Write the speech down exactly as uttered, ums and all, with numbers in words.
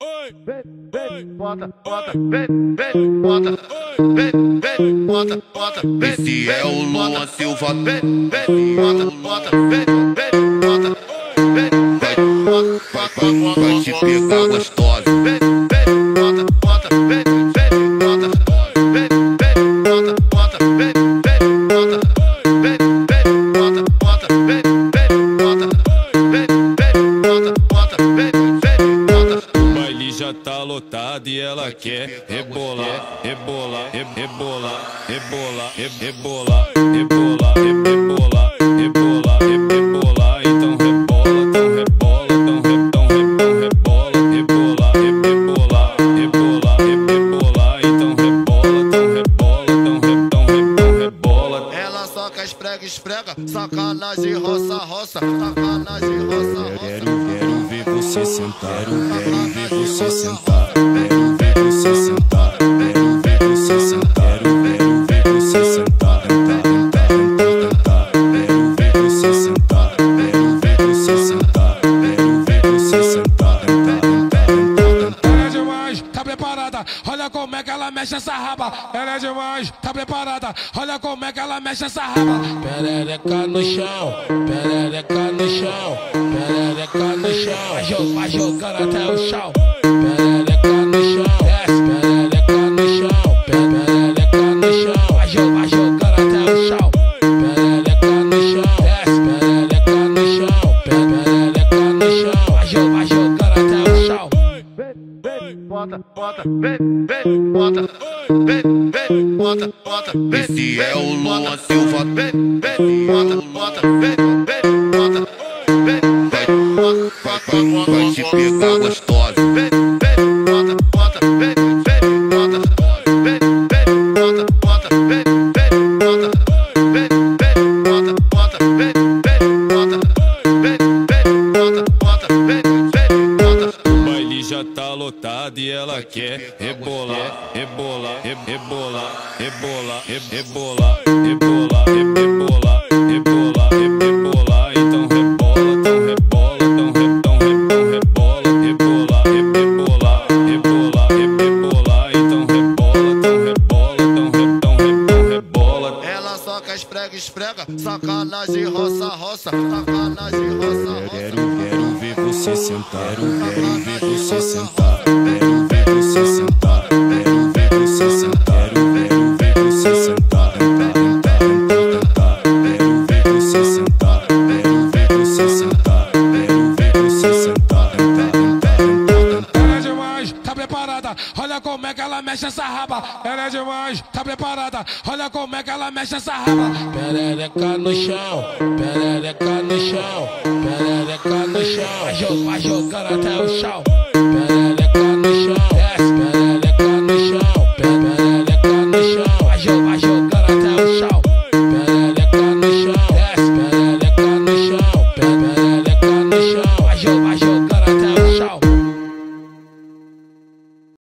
Vem, vem, bota, bota, vem, vem, bota, vem, vem, bota, bota. Esse é o Luan Silva. Vem, vem, bota, bota, vem, vem, bota, vem, vem, bota, bota, Vai te pegar gostosa. vem, vem, bota, bota, vem, vem, bota, vem, vem, bota, bota, vem, vem, bota, vem, vem, bota, bota, vem, vem, bota, vem, vem, bota, bota, vem, vem, bota. O baile já tá lotado e ela quer rebolar, rebolar, re- rebolar, rebolar, re- rebolar, rebolar, re- rebolar, rebolar, re- rebolar. Então rebola, então rebola, então re- então re- então rebola, rebolar, re- rebolar, rebolar, re- rebolar. Então rebola, então rebola, então re- então re- então rebola. Ela soca, esprega, esprega, sacanagem, roça, roça, sacanagem, roça, roça. Quero, quero ver você sentar, quero ver você sentar, quero ver você sentar, quero ver você sentar, quero ver você sentar, tentar, tentar, tentar, tentar, quero ver você sentar, quero ver você sentar, quero ver você sentar, tentar, tentar, tentar, tentar. Ela é demais, tá preparada, olha como é que ela mexe essa raba. Ela é demais, tá preparada, olha como é que ela mexe essa raba. Perereca no chão, perereca no chão, perereca no chão. Vai jogando, vai jogando até o chão. Perereca no chão, desce, perereca no chão, perereca no chão. Vai jogando, vai jogando até o chão. Perereca no chão, desce, perereca no chão, perereca no chão. Vai jogando, vai jogando até o chão. Vem, vem, bota, bota, vem, vem, bota, vem, vem, bota, bota, vem, Esse é o vem, Luan bota, Silva. vem, vem, bota, bota, vem, vem, bota, vem, vem, bota, bota, Vai te pegar gostosa. vem, vem, bota, bota, vem, vem, bota, vem, vem, bota, bota, vem, vem, bota, vem, vem, bota, bota, vem, vem, bota, vem, vem, bota, bota, vem, vem, bota. O baile já tá lotado e ela quer rebolar, rebolar, re- rebolar, rebolar, re- rebolar, rebolar, re- rebolar, rebolar, re- rebolar. Então rebola, então rebola, então re- então re- então rebola, rebolar, re- rebolar, rebolar, re- rebolar. Então rebola, então rebola, então re- então re- então rebola. Ela soca, esprega, esprega, sacanagem, roça, roça, sacanagem, roça, roça. Quero, quero ver você sentar, quero ver você sentar, quero ver você sentar, quero ver você sentar, quero ver você sentar, tentar, tentar, tentar, tentar, quero ver você sentar, quero ver você sentar, quero ver você sentar, tentar, tentar, tentar, tentar. Ela é demais, tá preparada, olha como é que ela mexe essa raba. Ela é demais, tá preparada, olha como é que ela mexe essa raba. Perereca no chão, perereca no chão, perereca no chão. Vai jogando, vai jogando até o chão. Perereca no chão,